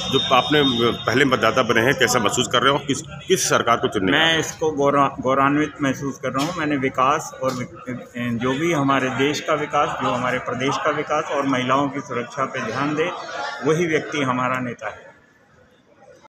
जो आपने पहले मतदाता बने हैं, कैसा महसूस कर रहे हो? किस सरकार को चुनने? मैं इसको गौरवान्वित महसूस कर रहा हूँ। मैंने विकास और जो भी हमारे देश का विकास, जो हमारे प्रदेश का विकास और महिलाओं की सुरक्षा पे ध्यान दे, वही व्यक्ति हमारा नेता है।